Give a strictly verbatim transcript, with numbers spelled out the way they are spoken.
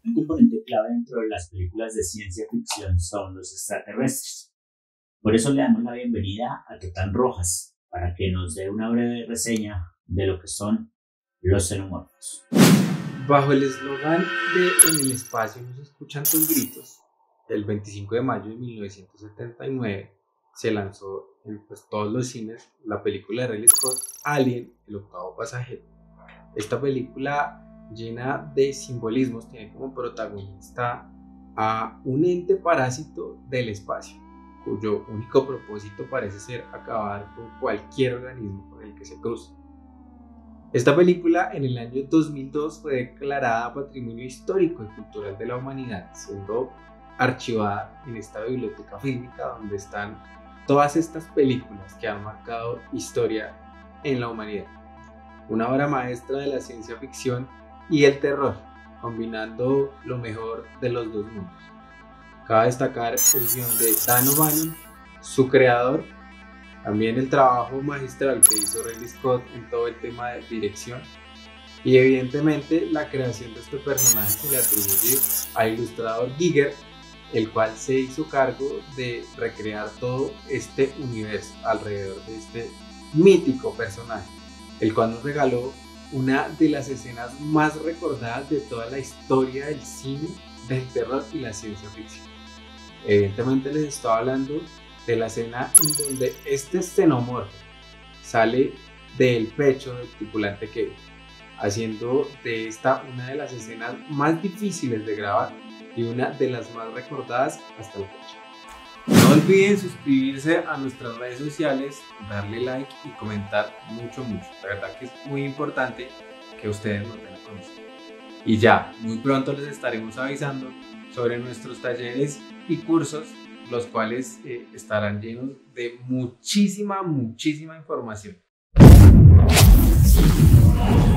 Un componente clave dentro de las películas de ciencia ficción son los extraterrestres. Por eso le damos la bienvenida a Totán Rojas, para que nos dé una breve reseña de lo que son los xenomorfos. Bajo el eslogan de "En el espacio no se escuchan tus gritos", el veinticinco de mayo de mil novecientos setenta y nueve se lanzó en pues, todos los cines la película de Ridley Scott, Alien, el octavo pasajero. Esta película, llena de simbolismos, tiene como protagonista a un ente parásito del espacio, cuyo único propósito parece ser acabar con cualquier organismo con el que se cruce. Esta película en el año dos mil dos fue declarada Patrimonio Histórico y Cultural de la Humanidad, siendo archivada en esta biblioteca fílmica donde están todas estas películas que han marcado historia en la humanidad. Una obra maestra de la ciencia ficción y el terror, combinando lo mejor de los dos mundos. Cabe destacar el guion de Dan O'Bannon, su creador, también el trabajo magistral que hizo Ridley Scott en todo el tema de dirección, y evidentemente la creación de este personaje se le atribuye al ilustrador Giger, el cual se hizo cargo de recrear todo este universo alrededor de este mítico personaje, el cual nos regaló una de las escenas más recordadas de toda la historia del cine, del terror y la ciencia ficción. Evidentemente les estaba hablando de la escena en donde este xenomorfo sale del pecho del tripulante Kevin, haciendo de esta una de las escenas más difíciles de grabar y una de las más recordadas hasta la fecha. No olviden suscribirse a nuestras redes sociales, darle like y comentar mucho mucho. La verdad que es muy importante que ustedes nos den a conocer. Y ya, muy pronto les estaremos avisando sobre nuestros talleres y cursos, los cuales eh, estarán llenos de muchísima, muchísima información.